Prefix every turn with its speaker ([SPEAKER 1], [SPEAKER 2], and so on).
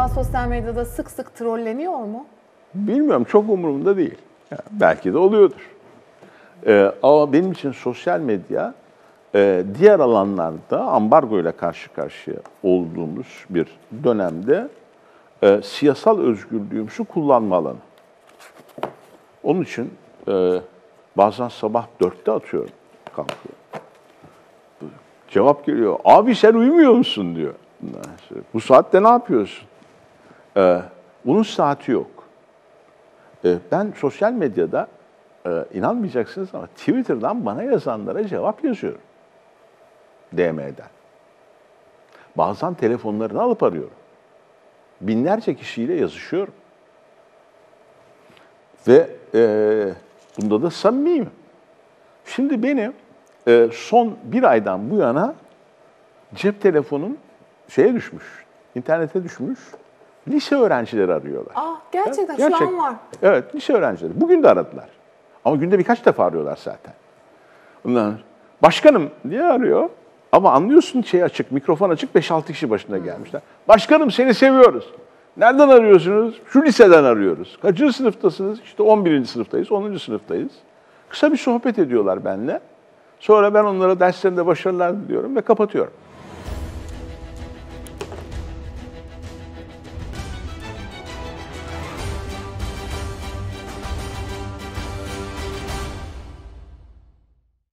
[SPEAKER 1] acaba sosyal medyada sık sık trolleniyor mu?
[SPEAKER 2] Bilmiyorum, çok umurumda değil. Yani belki de oluyordur. Ama benim için sosyal medya diğer alanlarda ambargo ile karşı karşıya olduğumuz bir dönemde siyasal özgürlüğümüzü kullanma alanı. Onun için bazen sabah 4'te atıyorum, kalkıyorum. Cevap geliyor, abi sen uyumuyor musun diyor. Bu saatte ne yapıyorsun? Bunun saati yok. Ben sosyal medyada, inanmayacaksınız ama Twitter'dan bana yazanlara cevap yazıyorum. DM'den. Bazen telefonlarını alıp arıyorum. Binlerce kişiyle yazışıyorum. Ve bunda da samimiyim. Şimdi benim son bir aydan bu yana cep telefonum şeye düşmüş, internete düşmüş. Lise öğrencileri arıyorlar.
[SPEAKER 1] Gerçekten şu an var.
[SPEAKER 2] Evet, lise öğrencileri. Bugün de aradılar. Ama günde birkaç defa arıyorlar zaten. Bunlar, başkanım diye arıyor. Ama anlıyorsun şey açık, mikrofon açık, 5-6 kişi başına gelmişler. Başkanım seni seviyoruz. Nereden arıyorsunuz? Şu liseden arıyoruz. Kaçıncı sınıftasınız? İşte 11. sınıftayız, 10. sınıftayız. Kısa bir sohbet ediyorlar benimle. Sonra ben onlara derslerinde başarılar diliyorum ve kapatıyorum.